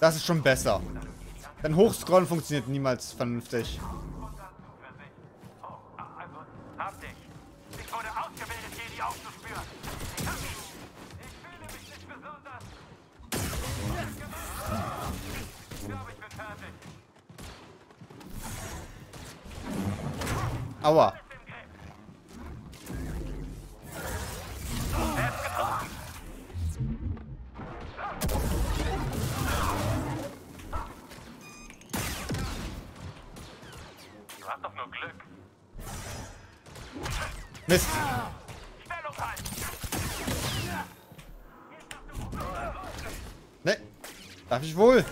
Das ist schon besser. Denn Hochscrollen funktioniert niemals vernünftig. Ich wurde ausgebildet, Jedi aufzuspüren. Ich hab ihn. Ich fühle mich nicht besonders. Ich glaube, ich bin fertig. Aua. Du hast doch nur Glück. Mist. Stellung halten. Ne. Darf ich wohl?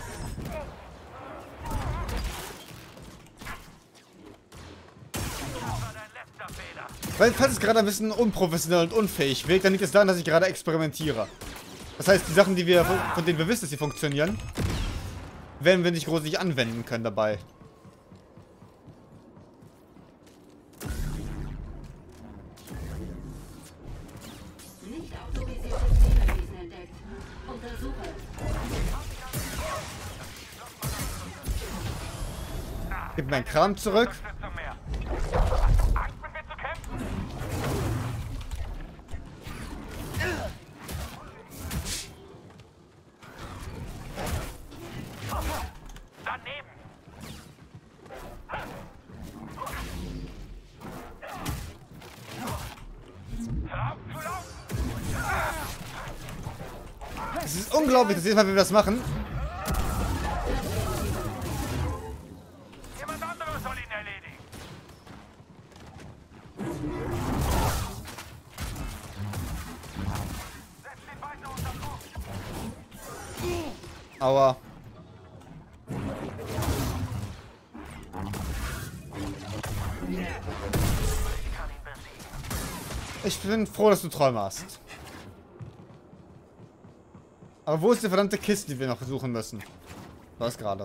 Weil, falls es gerade ein bisschen unprofessionell und unfähig wirkt, dann liegt es daran, dass ich gerade experimentiere. Das heißt, die Sachen, von denen wir wissen, dass sie funktionieren, werden wir nicht großartig anwenden können dabei. Nicht autorisierte Zielwesen entdeckt. Untersuche. Gib meinen Kram zurück. Unterstützung mehr. Angst, mit mir zu kämpfen? Daneben. Hör auf zu laufen. Es ist unglaublich, dass jedes Mal, wenn wir das machen, Jemand anderes soll ihn erledigen. Setz ihn weiter unter Druck. aua. Ich bin froh, dass du Träume hast. Aber wo ist die verdammte Kiste, die wir noch suchen müssen? Was gerade?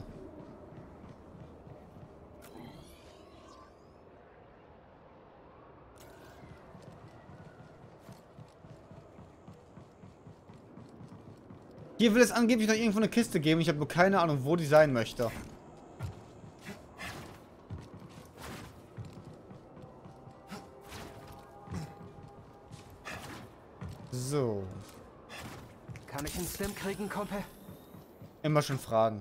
Hier will es angeblich noch irgendwo eine Kiste geben. Ich habe nur keine Ahnung, wo die sein möchte. So. Kann ich einen Stim kriegen, Kumpel? Immer schon fragen.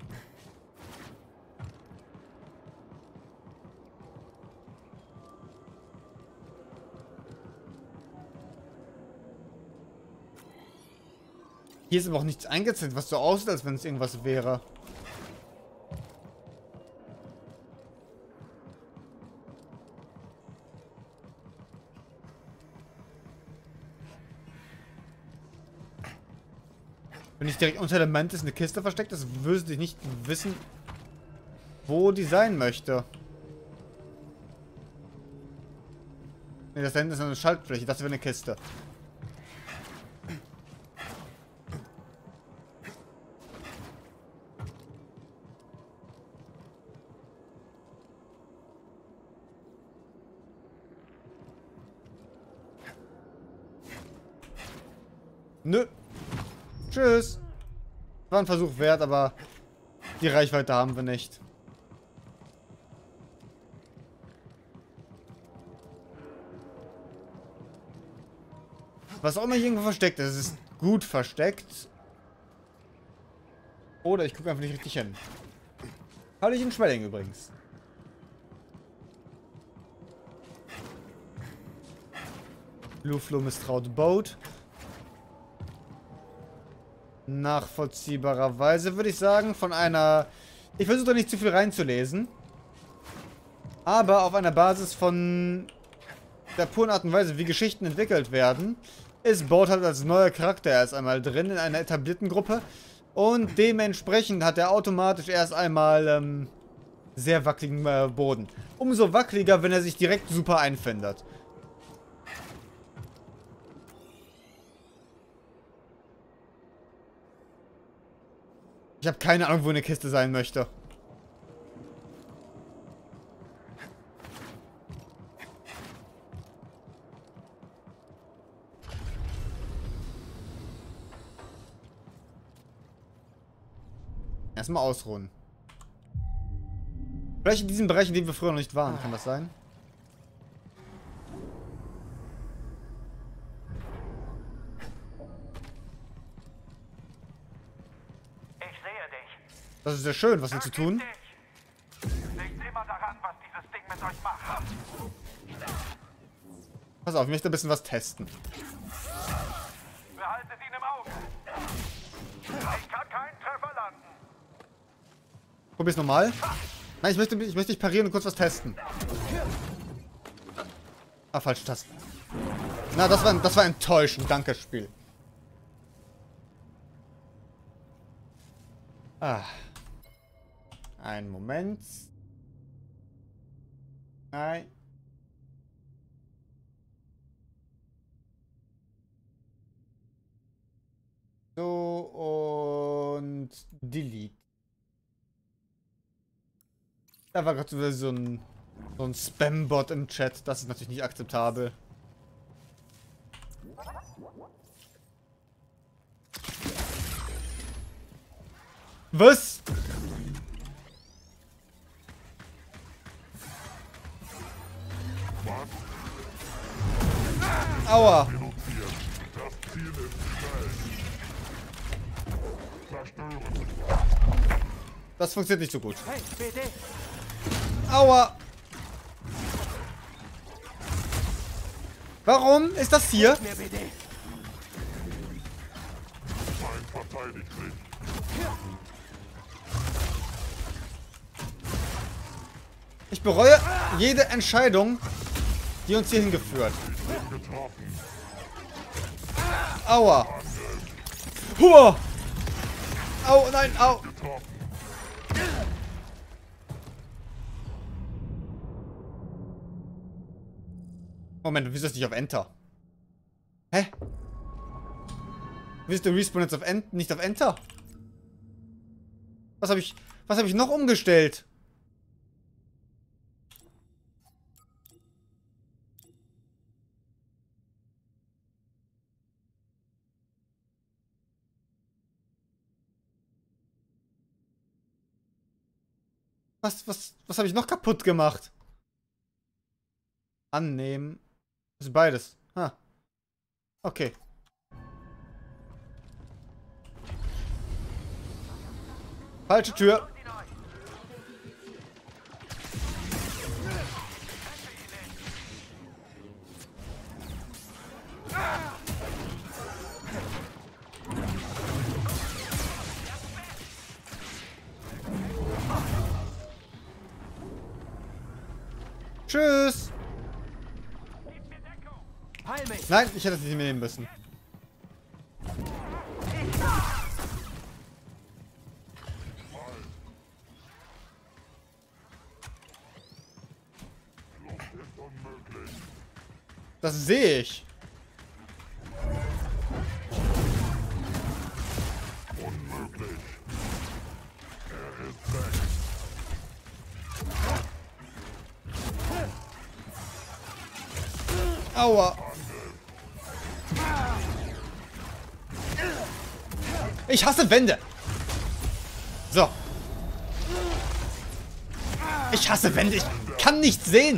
Hier ist aber auch nichts eingezählt, was so aussieht, als wenn es irgendwas wäre. Wenn nicht direkt unter der Mantis eine Kiste versteckt ist, würde ich nicht wissen, wo die sein möchte. Ne, das da hinten ist eine Schaltfläche. Das wäre eine Kiste. Nö. Tschüss. War ein Versuch wert, aber die Reichweite haben wir nicht. Was auch immer hier irgendwo versteckt ist, ist gut versteckt. Oder ich gucke einfach nicht richtig hin. Hallöchen Schwelling übrigens. Luflo misstraut Boat. Nachvollziehbarerweise würde ich sagen, von einer... Ich versuche da nicht zu viel reinzulesen. Aber auf einer Basis von der puren Art und Weise, wie Geschichten entwickelt werden, ist Boat halt als neuer Charakter erst einmal drin in einer etablierten Gruppe. Und dementsprechend hat er automatisch erst einmal sehr wackeligen Boden. Umso wackeliger, wenn er sich direkt super einfindet. Ich habe keine Ahnung, wo eine Kiste sein möchte. Erstmal ausruhen. Vielleicht in diesem Bereich, in dem wir früher noch nicht waren. Kann das sein? Ich sehe dich. Das ist sehr schön, was wir zu tun. Denkt immer daran, was dieses Ding mit euch macht. Pass auf, ich möchte ein bisschen was testen. Behaltet ihn im Auge. Ich kann keinen Treffer landen. Probier's nochmal. Nein, ich möchte dich parieren und kurz was testen. Ah, falsche Taste. Na, das war enttäuschend. Danke, Spiel. Ah. Einen Moment. Nein. So, und Delete. Da war gerade so ein Spam-Bot im Chat. Das ist natürlich nicht akzeptabel. Was? Aua. Das funktioniert nicht so gut. Hey, BD! Aua. Warum ist das hier? Mehr BD! Ich bereue jede Entscheidung, die uns hierhin geführt. Aua. Hua. Au, nein, au. Moment, wieso ist nicht auf Enter? Hä? Wieso ist der Respawn jetzt auf nicht auf Enter? Was habe ich noch umgestellt? Was habe ich noch kaputt gemacht? Annehmen. Das ist beides. Ha. Okay. Falsche Tür. Tschüss. Heil mich! Nein, ich hätte es nicht mehr nehmen müssen. Das sehe ich. Unmöglich. Er ist weg. Aua. Ich hasse Wände. So. Ich hasse Wände. Ich kann nichts sehen.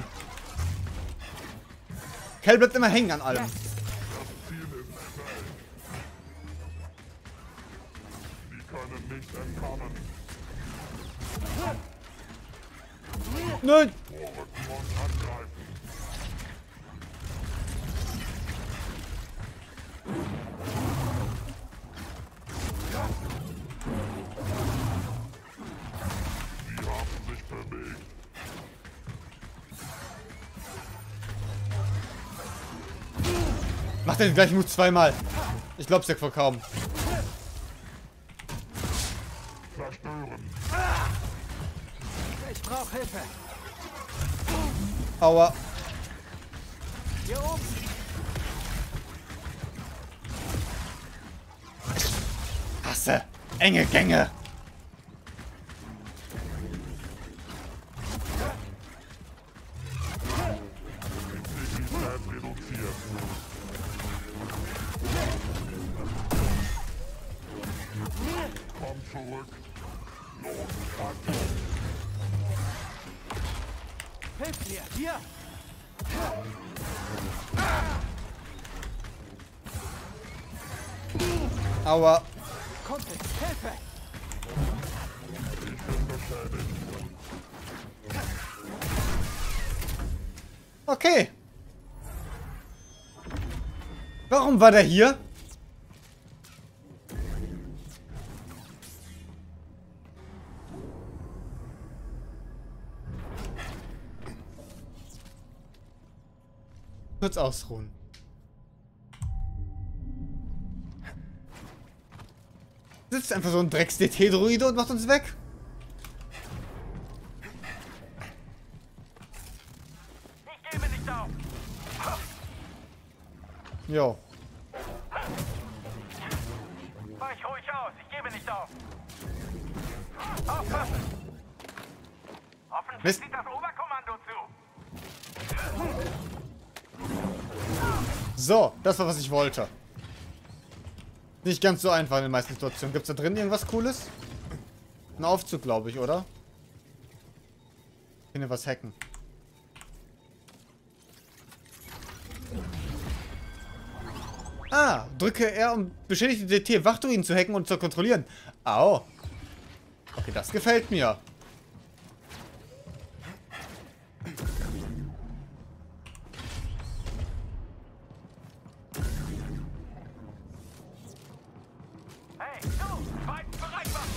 Kell bleibt immer hängen an allem. Sie können nicht entkommen. Nein. Vorrücken und angreifen. Sie haben sich bewegt. Macht den gleichen Move zweimal. Ich glaub's ja wohl kaum. Zerstören. Ich brauche Hilfe! Aua. Hier oben! Hasse. Enge Gänge. Integrität reduziert. Komm zurück. Hilf mir! Hier! Aua. Kumpel, Hilfe! Okay. Warum war der hier? Kurz ausruhen. Sitzt einfach so ein Drecks-DT-Druide und macht uns weg. Ich gebe nicht auf. Jo. Weich ruhig aus. Ich gebe nicht auf. Aufpassen. Hoffentlich Mist. sieht das Oberkommando zu. So, das war, was ich wollte. Nicht ganz so einfach in den meisten Situationen. Gibt es da drin irgendwas Cooles? Ein Aufzug, glaube ich, oder? Ich kann hier was hacken. Ah, drücke R, um beschädigte DT-Wachdruiden zu hacken und zu kontrollieren. Au. Okay, das gefällt mir. Hey, du! Weit bereit machen!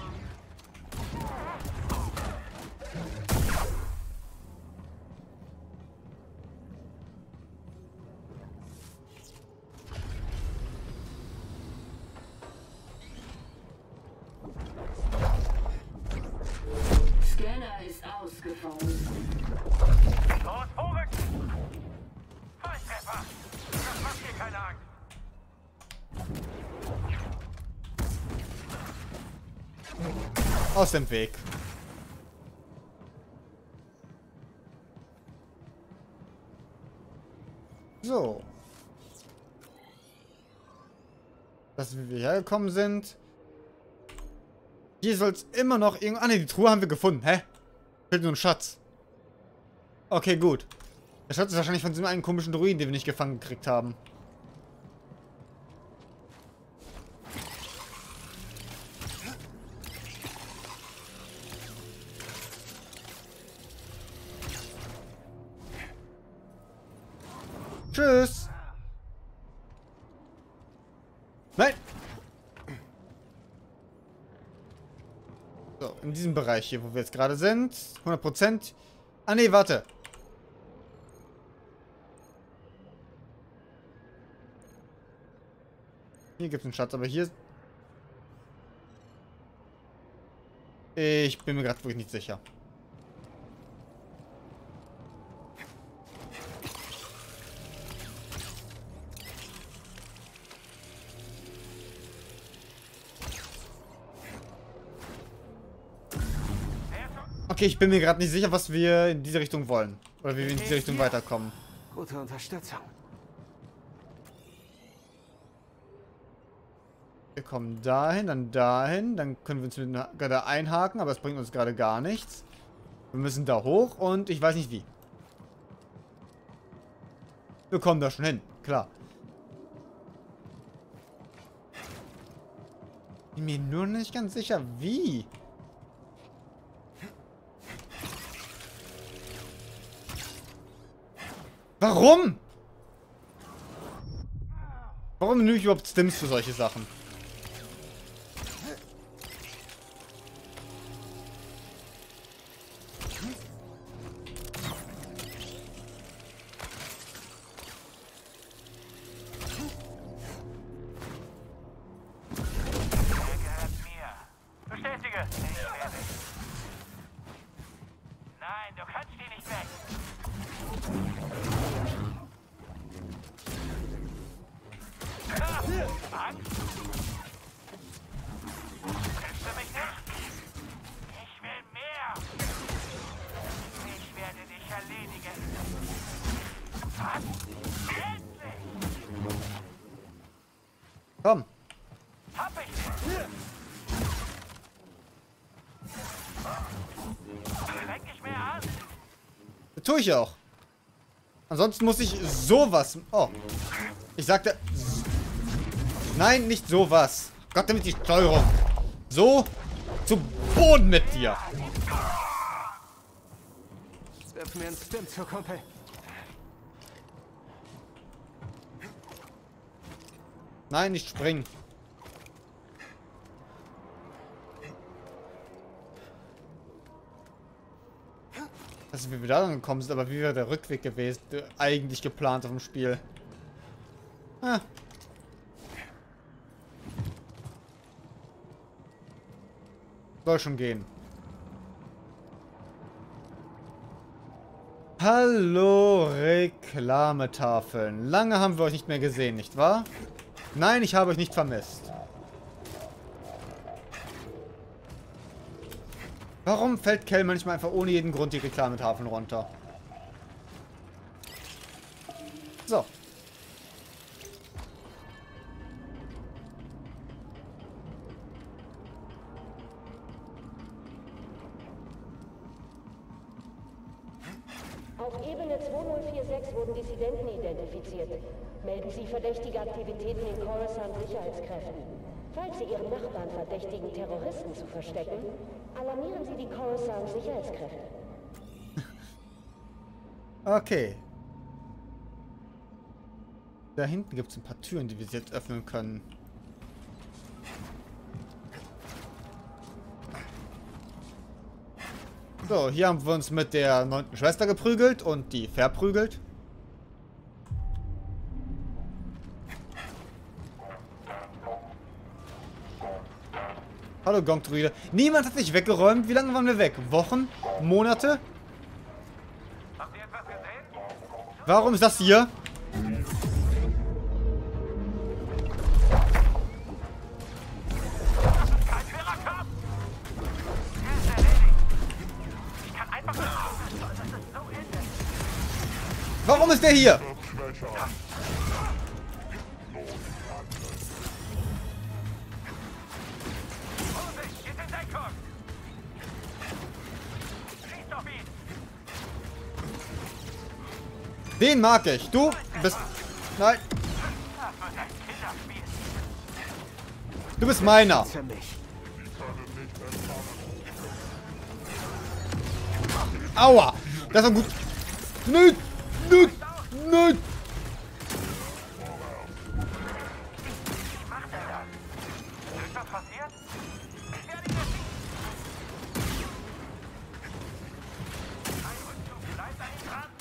Scanner ist ausgefallen. Los, vorrücken! Volltreffer! Das macht dir keine Angst! Aus dem Weg. So. Das, wie wir hergekommen sind. Hier soll es immer noch irgendwo... Ah ne, die Truhe haben wir gefunden. Hä? Fehlt nur ein Schatz. Okay, gut. Der Schatz ist wahrscheinlich von diesem einen komischen Druiden, den wir nicht gefangen gekriegt haben. Tschüss. Nein. So, in diesem Bereich hier, wo wir jetzt gerade sind. 100%. Ah, nee, warte. Hier gibt es einen Schatz, aber hier... Ich bin mir gerade wirklich nicht sicher. Okay, ich bin mir gerade nicht sicher, was wir in diese Richtung wollen. Oder wie wir in diese Richtung weiterkommen. Gute Unterstützung. Wir kommen dahin, dann können wir uns mit gerade einhaken, aber es bringt uns gerade gar nichts. Wir müssen da hoch und ich weiß nicht wie. Wir kommen da schon hin, klar. Bin mir nur nicht ganz sicher, wie. Warum? Warum nehme ich überhaupt Stims für solche Sachen? Der gehört mir. Bestätige. Ich werde. Nein, du kannst die nicht weg. Angst? Willst du mich nicht? Ich will mehr. Ich werde dich erledigen. Was? Endlich! Komm. Hab ich dich! tue ich auch. Ansonsten muss ich sowas... Oh. Ich sagte... Nein, nicht sowas. Gott, damit die Steuerung. So zu Boden mit dir. Jetzt wirf mir einen Stim zur Kumpel. Nein, nicht springen. Dass wir wieder angekommen sind, aber wie wäre der Rückweg gewesen? Eigentlich geplant auf dem Spiel. Ah. Soll schon gehen. Hallo, Reklametafeln. Lange haben wir euch nicht mehr gesehen, nicht wahr? Nein, ich habe euch nicht vermisst. Warum fällt Kell manchmal einfach ohne jeden Grund die Reklametafeln runter? So. Auf Ebene 2046 wurden Dissidenten identifiziert. Melden Sie verdächtige Aktivitäten in Coruscant-Sicherheitskräften. Falls Sie Ihren Nachbarn verdächtigen, Terroristen zu verstecken, alarmieren Sie die Coruscant-Sicherheitskräfte. Okay. Da hinten gibt es ein paar Türen, die wir jetzt öffnen können. So, hier haben wir uns mit der 9. Schwester geprügelt und die verprügelt. Hallo Gong-Druide. Niemand hat sich weggeräumt. Wie lange waren wir weg? Wochen? Monate? Habt ihr etwas gesehen? Warum ist das hier? Kein schwerer Kampf! Er ist erledigt. Ich kann einfach nicht tun, das ist so enden. Warum ist der hier? Wird schwächer. Vorsicht, geht in Deckung! Schießt auf ihn! Den mag ich. Du bist... Nein. Das wird ein Killerspiel. Du bist meiner. Für mich. Aua. Das war gut. Nö. Nö. Nö. Wie macht er das? Ist was passiert? Ich werde ihn erschießen. Ein Rückzug, bleibt an ihm dran.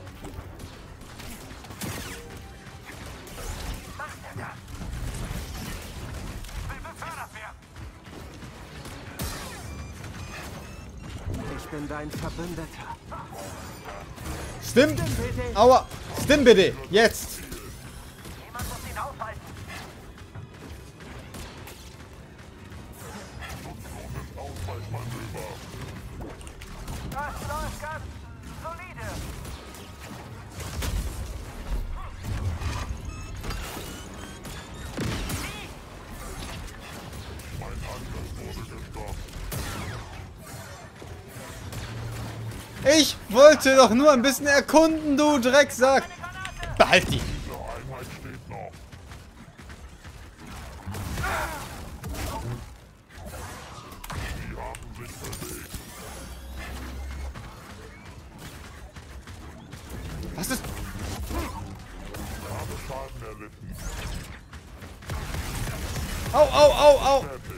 Macht er das? Ich will befördert werden. Ich bin dein Verbündeter. Stimmt. Aua. Stimmt bitte. Jetzt. Jemand muss ihn aufhalten. Das läuft ganz solide. Mein Angriff wurde gestoppt. Ich wollte doch nur ein bisschen erkunden, du Drecksack. Behalt die. Diese Einheit steht noch. Sie haben sich bewegt. Was ist... Ich habe Schaden erlitten. Au, au, au, au. Fertig.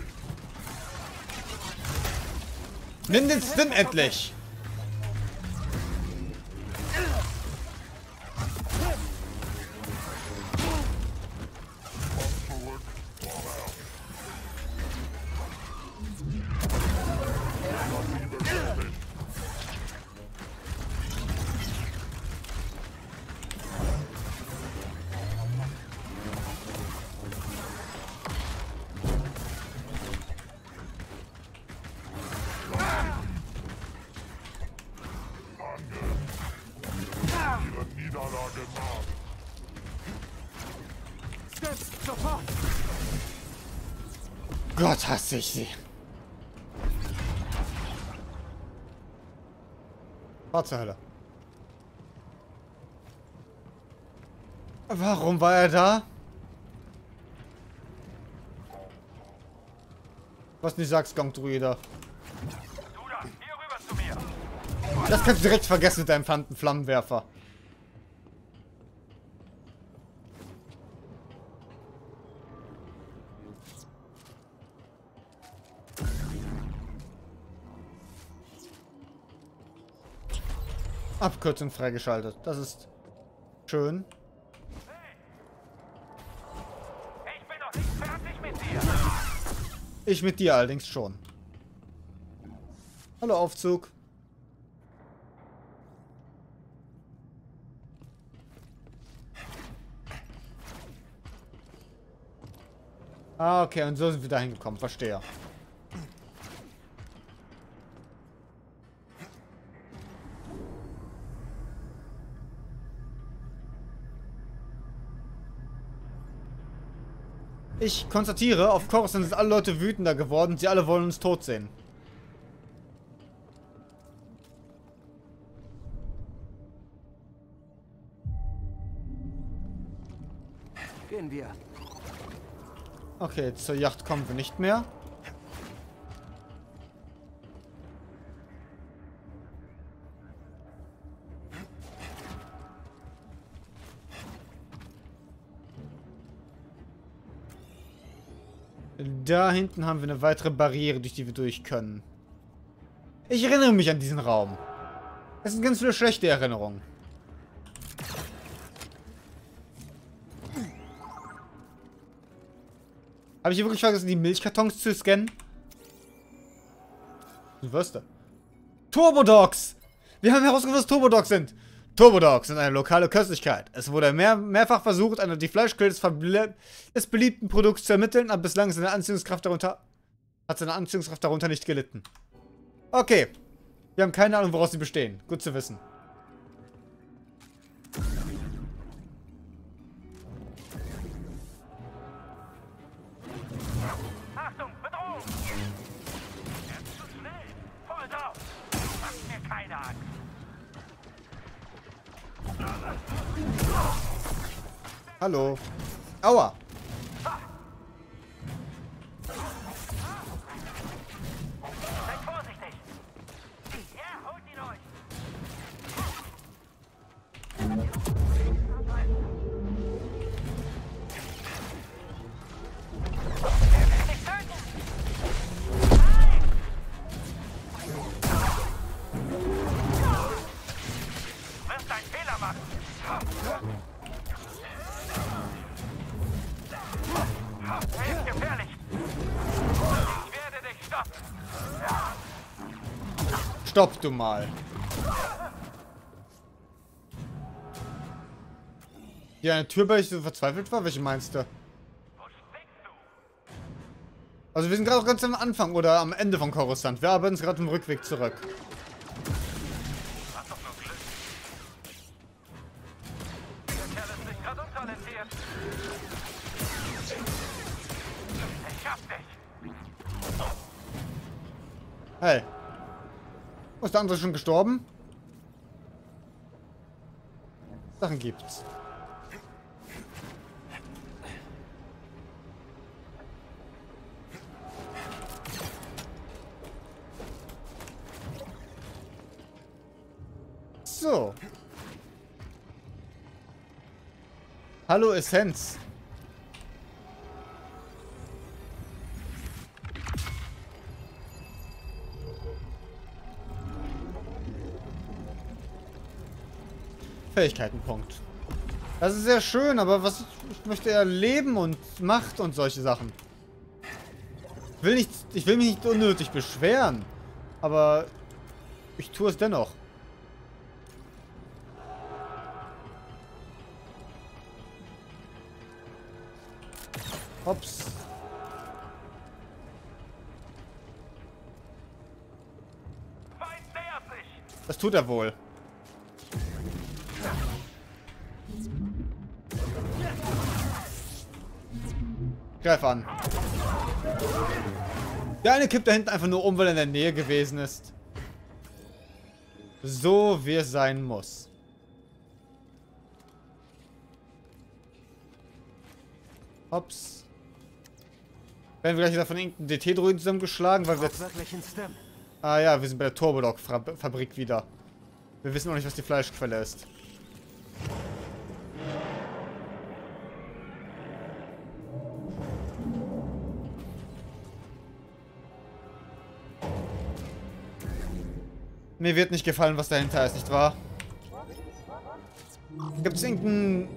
Nimm den Stim endlich. Zurück. Vorwärts. Massive beschädigt. Ihre Niederlage naht. Stim, sofort. Gott, hasse ich sie. Fahr zur Hölle. Warum war er da? Was nicht sagst, Gong-Druide. Du da, hier rüber zu mir. Das kannst du direkt vergessen mit deinem Flammenwerfer. Abkürzung freigeschaltet. Das ist schön. Ich bin noch nicht fertig mit dir. Ich mit dir allerdings schon. Hallo Aufzug. Ah, okay, und so sind wir da hingekommen, verstehe. Ich konstatiere, auf Coruscant sind alle Leute wütender geworden. Sie alle wollen uns tot sehen. Gehen wir. Okay, zur Yacht kommen wir nicht mehr. Da hinten haben wir eine weitere Barriere, durch die wir durch können. Ich erinnere mich an diesen Raum. Es sind ganz viele schlechte Erinnerungen. Habe ich hier wirklich vergessen, die Milchkartons zu scannen? Du wirst da. Turbodogs! Wir haben herausgefunden, was Turbodogs sind. Turbodogs sind eine lokale Köstlichkeit. Es wurde mehrfach versucht, die Fleischquelle des beliebten Produkts zu ermitteln, aber bislang hat seine Anziehungskraft darunter nicht gelitten. Okay. Wir haben keine Ahnung, woraus sie bestehen. Gut zu wissen. Achtung, Bedrohung! Er ist zu schnell. Voll drauf. Macht mir keine Angst. Hallo. Aua. Seid vorsichtig. Ja, holt ihn euch. Er will mich töten. Nein! Du wirst einen Fehler machen. Er ist gefährlich. Ich werde dich stoppen. Stopp du mal. Hier eine Tür, weil ich so verzweifelt war? Welche meinst du? Wo steckst du? Also wir sind gerade ganz am Anfang oder am Ende von Coruscant. Wir arbeiten uns gerade im Rückweg zurück. Hast doch nur Glück. Der Kerl ist nicht gerade untalentiert. Ich schaff dich. Hey. Ist der andere schon gestorben? Sachen gibt's. So. Hallo Essenz. Fähigkeitenpunkt. Das ist sehr schön, aber was ich möchte eher Leben und Macht und solche Sachen. Ich will mich nicht unnötig beschweren, aber ich tue es dennoch. Hops. Feind nähert sich. Das tut er wohl. Greif an. Der eine kippt da hinten einfach nur um, weil er in der Nähe gewesen ist. So wie es sein muss. Hops. Werden wir gleich wieder von irgendeinem DT-Druiden zusammengeschlagen, weil wir jetzt... Wirklich ein Stem. Ah ja, wir sind bei der Turbodog-Fabrik wieder. Wir wissen noch nicht, was die Fleischquelle ist. Mir wird nicht gefallen, was dahinter ist, nicht wahr? Gibt es irgendein...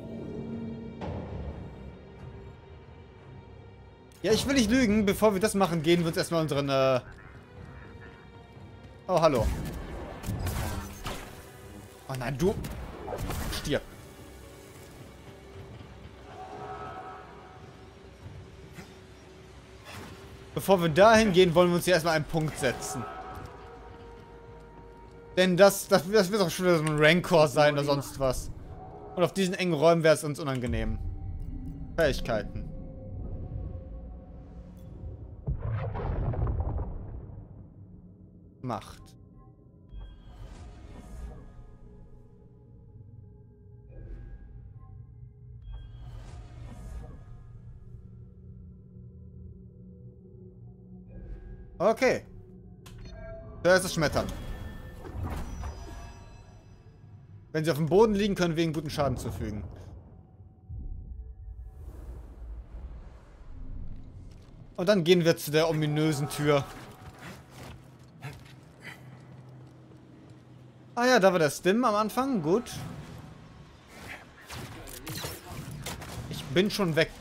Ja, ich will nicht lügen. Bevor wir das machen, gehen wir uns erstmal unseren... Oh, hallo. Oh nein, du... Stirb. Bevor wir dahin gehen, wollen wir uns hier erstmal einen Punkt setzen. Denn das wird auch schon wieder so ein Rancor sein oder sonst was. Und auf diesen engen Räumen wäre es uns unangenehm. Fähigkeiten. Macht. Okay. Da ist das Schmettern. Wenn sie auf dem Boden liegen, können wir ihnen guten Schaden zufügen. Und dann gehen wir zu der ominösen Tür. Ah ja, da war der Stim am Anfang. Gut. Ich bin schon weg.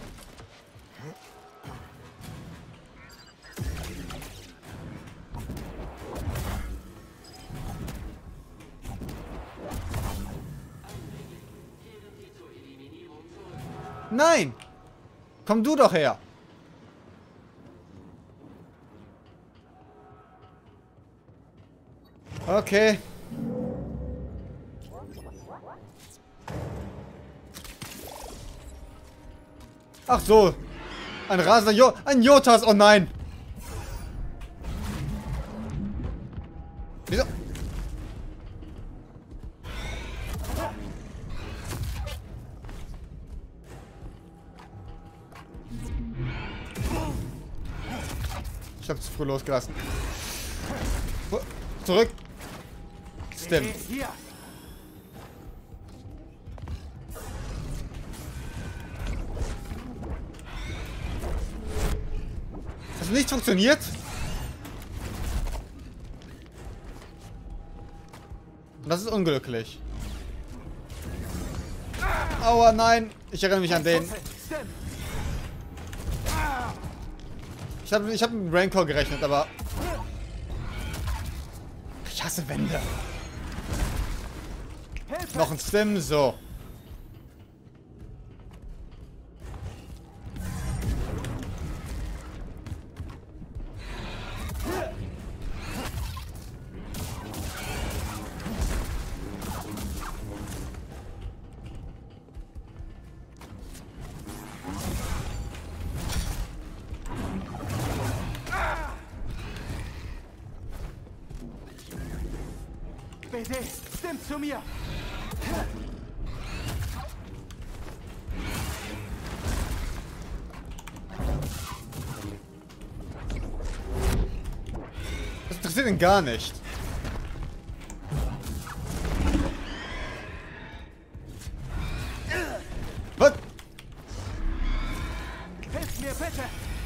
Nein! Komm du doch her! Okay. Ach so. Ein rasender ein Jotas. Oh nein. Wieso? Ich habe zu früh losgelassen. Zurück. Stimmt. Hier. Hast du nicht funktioniert? Das ist unglücklich. Aua, nein. Ich erinnere mich an den. Ich hab mit Rancor gerechnet, aber... Ich hasse Wände. Noch ein Stim, so. BD, stimmt zu mir. Das interessiert ihn gar nicht. Was? Hilf mir bitte.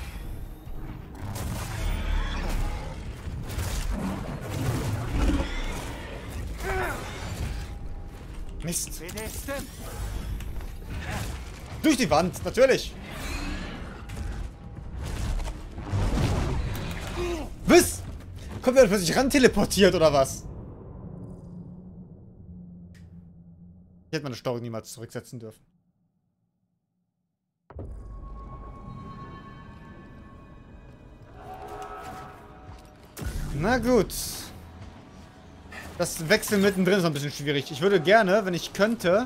Mist. BD, stimmt. Durch die Wand, natürlich. Was? Kommt er plötzlich ran teleportiert oder was? Ich hätte meine Steuerung niemals zurücksetzen dürfen. Na gut. Das Wechseln mittendrin ist noch ein bisschen schwierig. Ich würde gerne, wenn ich könnte...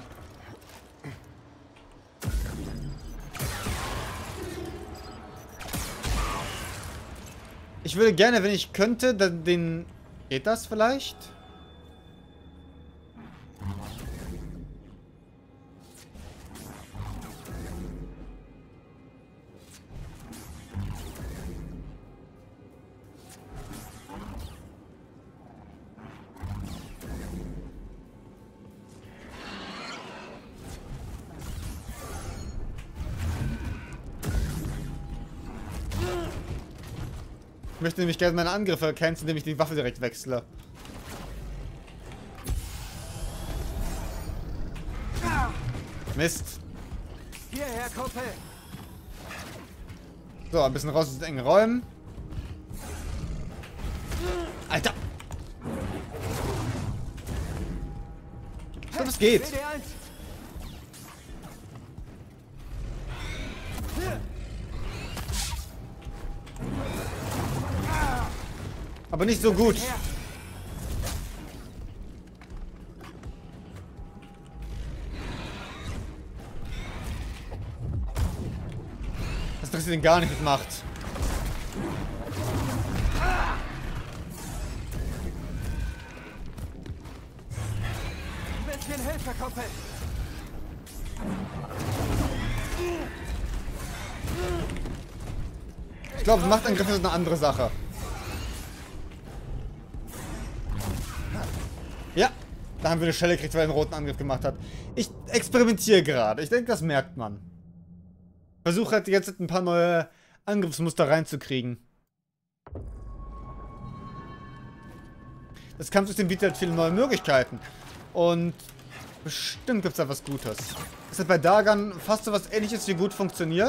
Ich würde gerne, wenn ich könnte, den... Geht das vielleicht? Ich möchte nämlich gerne meine Angriffe canceln, indem ich die Waffe direkt wechsle. Mist. Hierher, Kumpel. So, ein bisschen raus aus den engen Räumen. Alter! Ich glaube, es geht. BD1. Aber nicht so gut. Her. Das interessiert ihn gar nicht mit Macht. Ein bisschen Hilfe, Kumpel. Ich glaube, Machtangriffe sind eine andere Sache. Ja, da haben wir eine Schelle gekriegt, weil er einen roten Angriff gemacht hat. Ich experimentiere gerade. Ich denke, das merkt man. Versuche halt jetzt ein paar neue Angriffsmuster reinzukriegen. Das Kampfsystem bietet halt viele neue Möglichkeiten. Und bestimmt gibt es da was Gutes. Das hat bei Dagan fast so was Ähnliches wie gut funktioniert.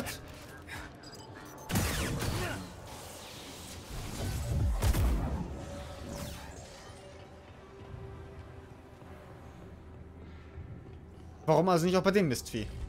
Warum also nicht auch bei dem Mistvieh?